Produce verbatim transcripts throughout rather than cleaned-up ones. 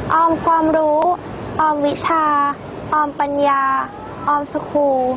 ออมความรู้ออมวิชาออมปัญญาออมสคูล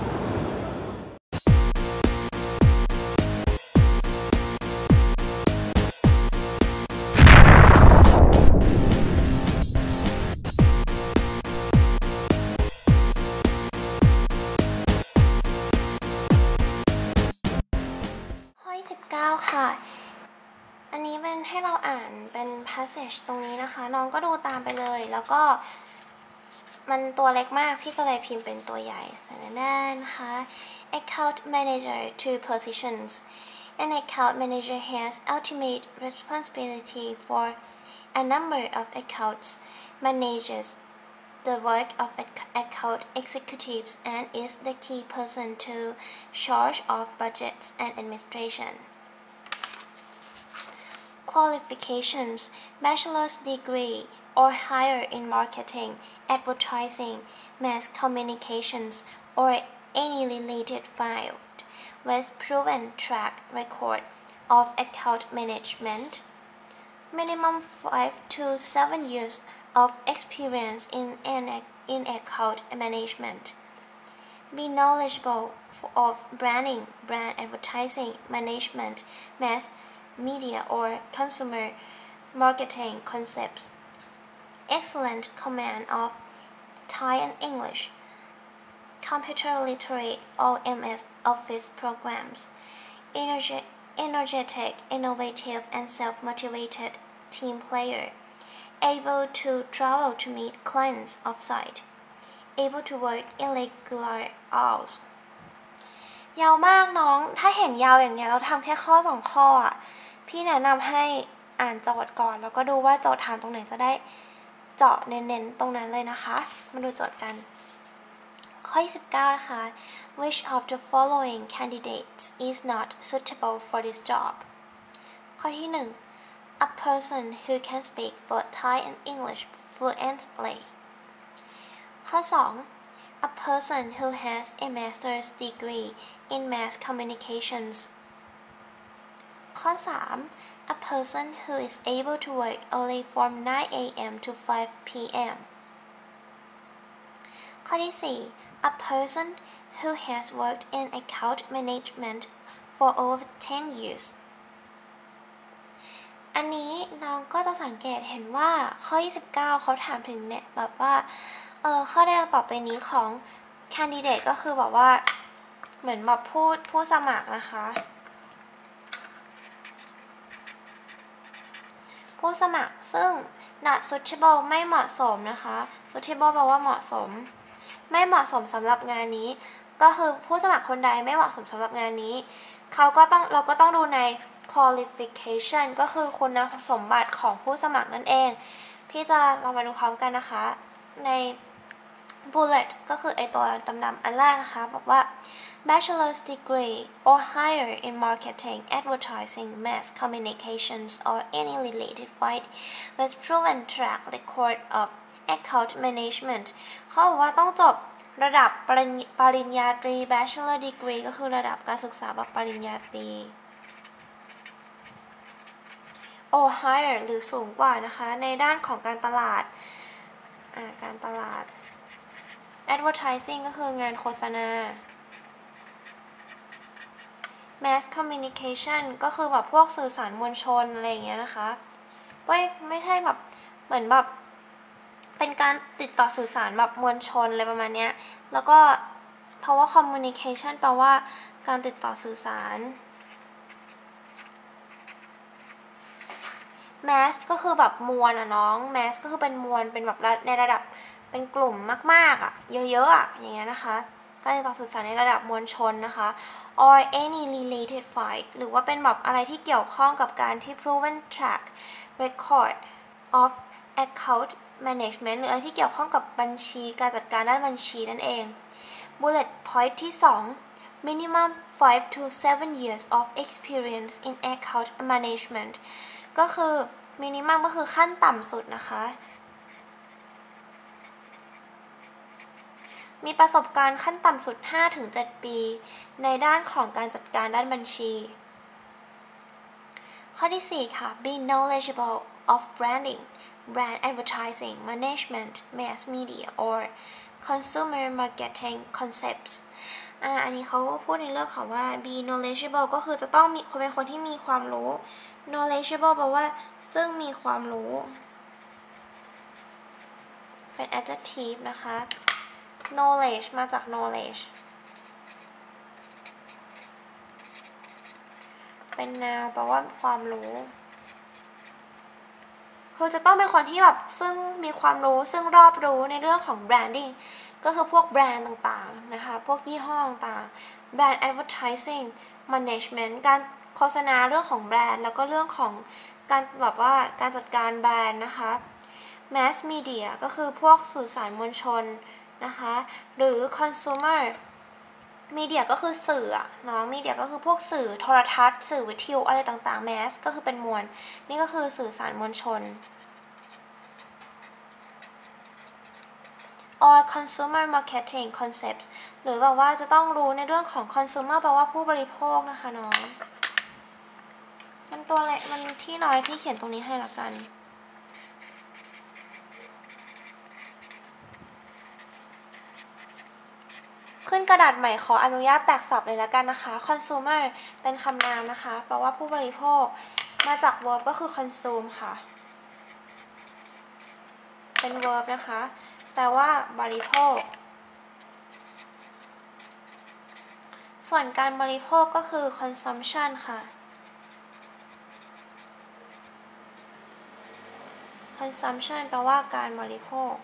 ข้อที่สิบเก้าค่ะอันนี้เป็นให้เราอ่านเป็น passage ตรงนี้นะคะน้องก็ดูตามไปเลยแล้วก็มันตัวเล็กมากพี่ก็เลยพิมพ์เป็นตัวใหญ่ใส่ในด้านนะคะ account manager two positions an account manager has ultimate responsibility for a number of accounts manages the work of account executives and is the key person to charge of budgets and administration Qualifications Bachelor's degree or higher in marketing, advertising, mass communications, or any related field with proven track record of account management. Minimum five to seven years of experience in, an, in account management. Be knowledgeable of branding, brand advertising, management, mass media or consumer marketing concepts. Excellent command of Thai and English. Computer literate or M S Office programs. Energe- energetic, innovative, and self-motivated team player. Able to travel to meet clients off-site. Able to work irregular hours. ยาวมากน้องถ้าเห็นยาวอย่างเงี้ยเราทำแค่ข้อสองข้ออ่ะพี่แนะนำให้อ่านโจทย์ก่อนแล้วก็ดูว่าโจทย์ถามตรงไหนจะได้เจาะเน้นๆตรงนั้นเลยนะคะมาดูโจทย์กันข้อที่สิบเก้านะคะ Which of the following candidates is not suitable for this job ข้อที่หนึ่ง A person who can speak both Thai and English fluently ข้อสอง A person who has a master's degree in mass communications ข้อสาม A person who is able to work only from nine a m to five p m ข้อที่สี่ A person who has worked in account management for over ten years อันนี้น้องก็จะสังเกตเห็นว่าข้อยี่สิบเก้าเขาถามถึงเนี่ยแบบว่าเออข้อได้ดังต่อไปนี้ของ candidate ก็คือแบบว่าเหมือนแบบผู้ผู้สมัครนะคะผู้สมัครซึ่ง not suitable ไม่เหมาะสมนะคะ suitable แปลว่าเหมาะสมไม่เหมาะสมสำหรับงานนี้ก็คือผู้สมัครคนใดไม่เหมาะสมสำหรับงานนี้เขาก็ต้องเราก็ต้องดูใน qualification ก็คือคุณสมบัติของผู้สมัครนั่นเองพี่จะลองมาดูพร้อมกันนะคะใน bullet ก็คือไอตัวดำๆอันแรกนะคะบอกว่า Bachelor's degree or higher in marketing, advertising, mass communications, or any related field with proven track record of account management เขาบอกว่าต้องจบระดับปริญปริญญาตรี Bachelor degree ก็คือระดับการศึกษาแบบปริญญาตรี or higher หรือสูงกว่านะคะในด้านของการตลาดการตลาด advertising ก็คืองานโฆษณา mass communication ก็คือแบบพวกสื่อสารมวลชนอะไรอย่างเงี้ยนะคะไม่ไม่ใช่แบบเหมือนแบบเป็นการติดต่อสื่อสารแบบมวลชนอะไรประมาณนี้แล้วก็เพราะว่า communication แปลว่าการติดต่อสื่อสาร mass ก็คือแบบมวลอ่ะน้อง mass ก็คือเป็นมวลเป็นแบบในระดับเป็นกลุ่มมากๆอ่ะเยอะๆอ่ะอย่างเงี้ยนะคะการติดต่อสื่อสารในระดับมวลชนนะคะ or any related field หรือว่าเป็นแบบอะไรที่เกี่ยวข้องกับการที่ proven track record of account management หรืออะไรที่เกี่ยวข้องกับบัญชีการจัดการด้านบัญชีนั่นเอง bullet point ที่สอง minimum five to seven years of experience in account management ก็คือ minimum ก็คือขั้นต่ำสุดนะคะมีประสบการณ์ขั้นต่ำสุด ห้าถึงเจ็ด ปีในด้านของการจัดการด้านบัญชีข้อที่สี่ค่ะ be knowledgeable of branding brand advertising management mass media or consumer marketing concepts อ่าอันนี้เขาพูดในเรื่องของว่า be knowledgeable ก็คือจะต้องมีคนเป็นคนที่มีความรู้ knowledgeable แปลว่าซึ่งมีความรู้เป็น adjective นะคะ knowledge มาจาก knowledge เป็น noun แปลว่าความรู้คือจะต้องเป็นคนที่แบบซึ่งมีความรู้ซึ่งรอบรู้ในเรื่องของ branding ก็คือพวกแบรนด์ต่างๆนะคะพวกยี่ห้อต่างๆ brand advertising management การโฆษณาเรื่องของแบรนด์แล้วก็เรื่องของการแบบว่าการจัดการแบรนด์นะคะ mass media ก็คือพวกสื่อสารมวลชนนะคะหรือ consumer media ก็คือสื่อเนาะ media ก็คือพวกสื่อโทรทัศน์สื่อวิทยุอะไรต่างๆ mass ก็คือเป็นมวลนี่ก็คือสื่อสารมวลชน or consumer marketing concepts หรือแบบว่าจะต้องรู้ในเรื่องของ consumer แปลว่าผู้บริโภคนะคะน้องมันตัวอะไรมันที่น้อยที่เขียนตรงนี้ให้ละกันขึ้นกระดาษใหม่ขออนุญาตแตกศัพท์เลยละกันนะคะ consumer เป็นคำนามนะคะแปลว่าผู้บริโภคมาจาก verb ก็คือ consume ค่ะเป็น verb นะคะแปลว่าบริโภคส่วนการบริโภคก็คือ consumption ค่ะ consumption แปลว่าการบริโภค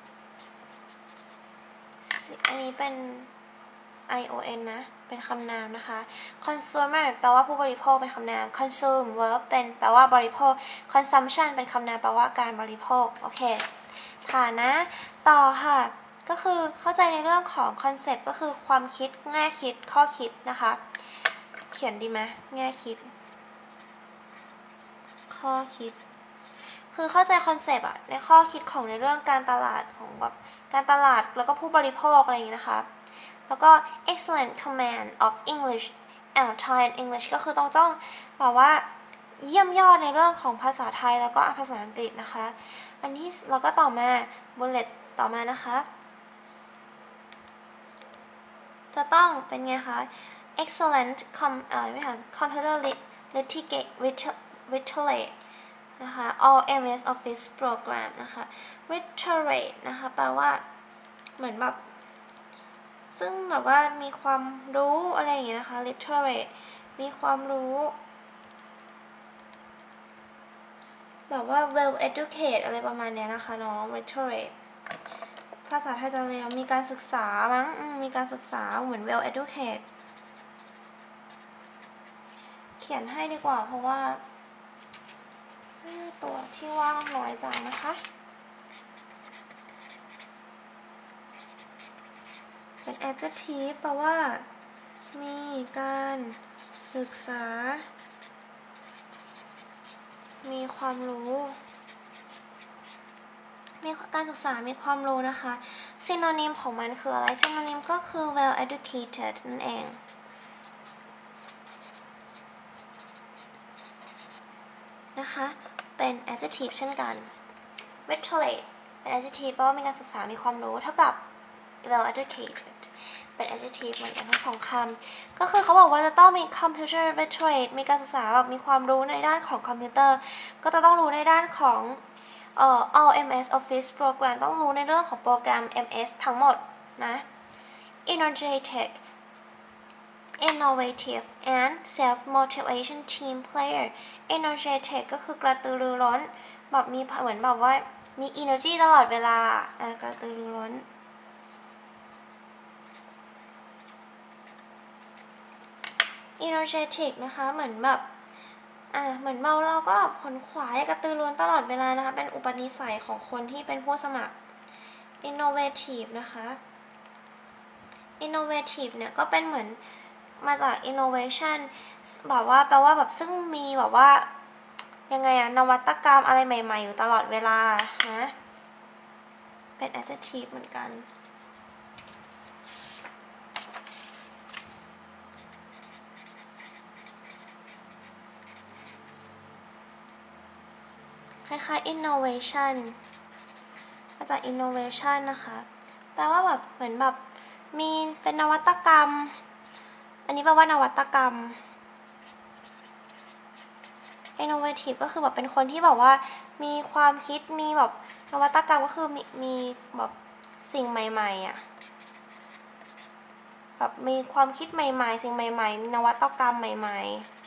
อันนี้เป็น ion นะเป็นคำนามนะคะ consumer แปลว่าผู้บริโภคเป็นคำนาม consume verb เป็นแปลว่าบริโภค consumption เป็นคำนามแปลว่าการบริโภคโอเคผ่านนะต่อค่ะก็คือเข้าใจในเรื่องของคอนเซ็ปต์ก็คือความคิดแง่คิดข้อคิดนะคะเขียนดีไหมแง่คิดข้อคิดคือเข้าใจคอนเซปต์อะในข้อคิดของในเรื่องการตลาดของแบบการตลาดแล้วก็ผู้บริโภคอะไรอย่างนี้นะคะแล้วก็ excellent command of English and Thai and English ก็คือต้องต้องบอกว่าเยี่ยมยอดในเรื่องของภาษาไทยแล้วก็ภาษาอังกฤษนะคะอันที่เราก็ต่อมา bullet ต่อมานะคะจะต้องเป็นไงคะ excellent com เอ่อไม่ค่ะ computer litigate literate นะคะ all เอ็ม เอส Office Program นะคะ literate นะคะแปลว่าเหมือนแบบซึ่งแบบว่ามีความรู้อะไรอย่างเงี้ยนะคะ literate มีความรู้แบบว่า well educated อะไรประมาณเนี้ยนะคะน้อง literate ภาษาไทยจะเรียกมีการศึกษามั้งมีการศึกษาเหมือน well educated เขียนให้ดีกว่าเพราะว่าตัวที่ว่างน้อยจังนะคะเป็น adjective แปลว่ามีการศึกษามีความรู้มีการศึกษามีความรู้นะคะ synonym ของมันคืออะไร synonym ก็คือ well educated นั่นเองนะคะเป็น adjective เช่นกัน literate เป็น adjective แปลว่ามีการศึกษามีความรู้เท่ากับ well educated เป็น adjective เหมือนกันทั้งสองคำก็คือเขาบอกว่าจะต้องมี computer literate มีการศึกษาแบบมีความรู้ในด้านของคอมพิวเตอร์ก็จะต้องรู้ในด้านของเอ่อ all เอ็ม เอส Office Program ต้องรู้ในเรื่องของโปรแกรม เอ็ม เอส ทั้งหมดนะ energetic innovative and self-motivation team player energetic ก็คือกระตือรือร้นแบบมีเหมือนแบบว่ามี energy ตลอดเวลาอ่ะกระตือรือร้น energetic นะคะเหมือนแบบอ่ะเหมือนเมาเราก็ขนขวายกระตือรือร้นตลอดเวลานะคะเป็นอุปนิสัยของคนที่เป็นผู้สมัคร innovative นะคะ innovative เนี่ยก็เป็นเหมือนมาจาก innovation แบบว่าแปลว่าแบบซึ่งมีแบบว่ายังไงอะนวัตกรรมอะไรใหม่ๆอยู่ตลอดเวลานะเป็น adjective เหมือนกันคล้ innovation มาจาก innovation นะคะแปลว่าแบบเหมือนแบบมีเป็นนวัตกรรมอันนี้แปลว่านวัตกรรม innovative ก็คือแบบเป็นคนที่แบบว่ามีความคิดมีแบบนวัตกรรมก็คือมีมีแบบสิ่งใหม่ๆอ่ะแบบมีความคิดใหม่ๆสิ่งใหม่ๆมีนวัตกรรมใหม่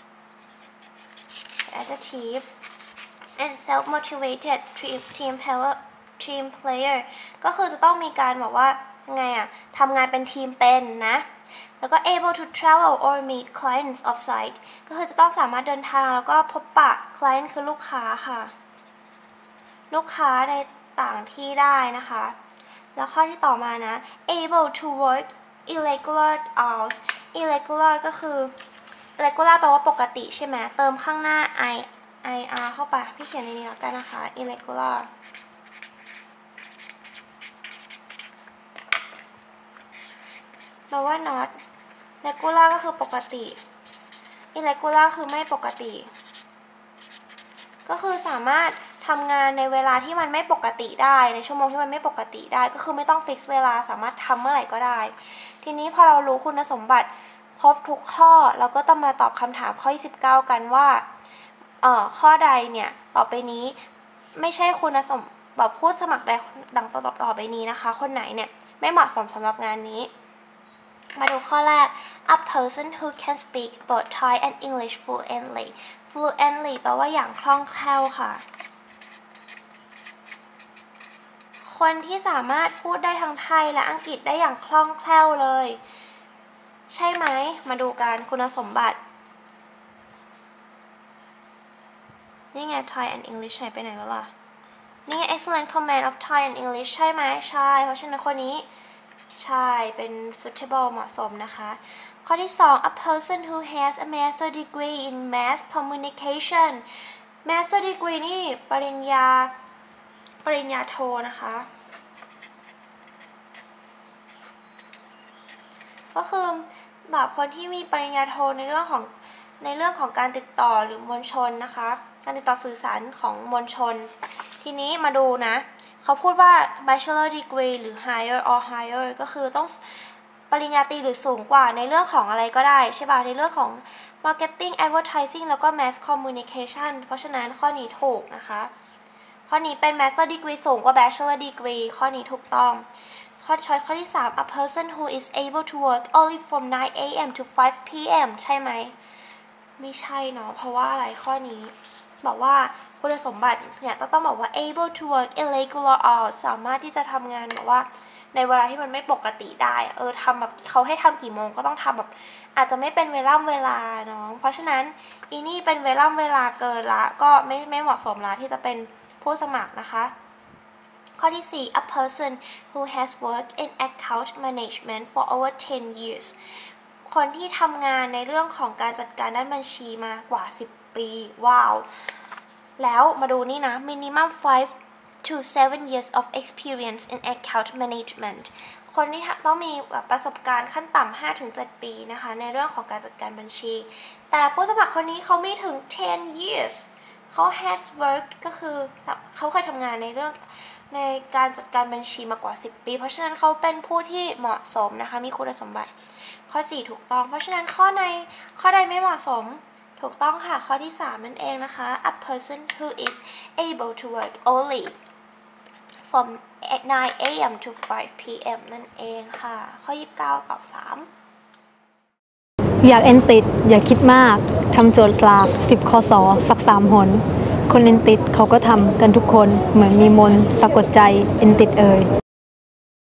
ๆ adjective and self motivated team team player team player ก็คือจะต้องมีการแบบว่าไงอ่ะทำงานเป็นทีมเป็นนะแล้วก็ able to travel or meet clients off-site ก็คือจะต้องสามารถเดินทางแล้วก็พบปะ client คือลูกค้าค่ะลูกค้าในต่างที่ได้นะคะแล้วข้อที่ต่อมานะ able to work irregular hours irregular ก็คือ regular แปลว่าปกติใช่ไหมเติมข้างหน้า i ir เข้าไปพี่เขียนในนี้แล้วกันนะคะ irregular แปลว่า not regular ก็คือปกติ irregular คือไม่ปกติก็คือสามารถทำงานในเวลาที่มันไม่ปกติได้ในชั่วโมงที่มันไม่ปกติได้ก็คือไม่ต้องฟิกซ์เวลาสามารถทำเมื่อไหร่ก็ได้ทีนี้พอเรารู้คุณสมบัติครบทุกข้อเราก็ต้องมาตอบคำถามข้อที่สิบเก้ากันว่าเอ่อข้อใดเนี่ยต่อไปนี้ไม่ใช่คุณสมบัติผู้สมัครใดดังต่อต่อไปนี้นะคะคนไหนเนี่ยไม่เหมาะสมสำหรับงานนี้มาดูข้อแรก a person who can speak both Thai and English fluently fluently แปลว่าอย่างคล่องแคล่วค่ะคนที่สามารถพูดได้ทั้งไทยและอังกฤษได้อย่างคล่องแคล่วเลยใช่ไหมมาดูกันคุณสมบัตินี่ไง Thai and English หายไปไหนแล้วล่ะนี่ไง excellent command of Thai and English ใช่ไหมใช่เพราะฉะนั้นคนนี้ใช่เป็น suitable เหมาะสมนะคะข้อที่สอง a person who has a master degree in mass communication master degree นี่ปริญญาปริญญาโทนะคะก็คือแบบคนที่มีปริญญาโทในเรื่องของในเรื่องของการติดต่อหรือมวลชนนะคะการติดต่อสื่อสารของมวลชนทีนี้มาดูนะเขาพูดว่า bachelor degree หรือ higher or higher ก็คือต้องปริญญาตรีหรือสูงกว่าในเรื่องของอะไรก็ได้ใช่ป่ะในเรื่องของ marketing advertising แล้วก็ mass communication เพราะฉะนั้นข้อนี้ถูกนะคะข้อนี้เป็น master degree สูงกว่า bachelor degree ข้อนี้ถูกต้องข้อช้อยข้อที่สาม a person who is able to work only from nine a m to five p m ใช่ไหมไม่ใช่เนาะเพราะว่าอะไรข้อนี้บอกว่าคุณสมบัติเนี่ยต้องบอกว่า able to work irregular hours สามารถที่จะทำงานแบบว่าในเวลาที่มันไม่ปกติได้เออทำแบบเขาให้ทำกี่โมงก็ต้องทำแบบอาจจะไม่เป็นเวลาเวลาเนาะเพราะฉะนั้นอีนี่เป็นเวลาเวลาเกินละก็ไม่ไม่เหมาะสมละที่จะเป็นผู้สมัครนะคะข้อที่สี่ a person who has worked in account management for over ten years คนที่ทำงานในเรื่องของการจัดการด้านบัญชีมากว่าสิบปีว้าวแล้วมาดูนี่นะ minimum five to seven years of experience in account management คนที่ต้องมีประสบการณ์ขั้นต่ำ ห้าถึงเจ็ด ปีนะคะในเรื่องของการจัดการบัญชีแต่ผู้สมัครคนนี้เขามีถึงten years เขา has worked ก็คือเขาเคยทำงานในเรื่องในการจัดการบัญชีมากว่าสิบปีเพราะฉะนั้นเขาเป็นผู้ที่เหมาะสมนะคะมีคุณสมบัติข้อสี่ถูกต้องเพราะฉะนั้นข้อในข้อใดไม่เหมาะสมถูกต้องค่ะข้อที่สามนั่นเองนะคะ a person who is able to work only from nine a m to five p m นั่นเองค่ะข้อยี่สิบเก้าตอบสามอยากเอ็นติดอย่าคิดมากทำโจทย์กลากสิบคศสักสามหนคนเอ็นติดเขาก็ทำกันทุกคนเหมือนมีมนต์สะกดใจเอ็นติดเอ่ย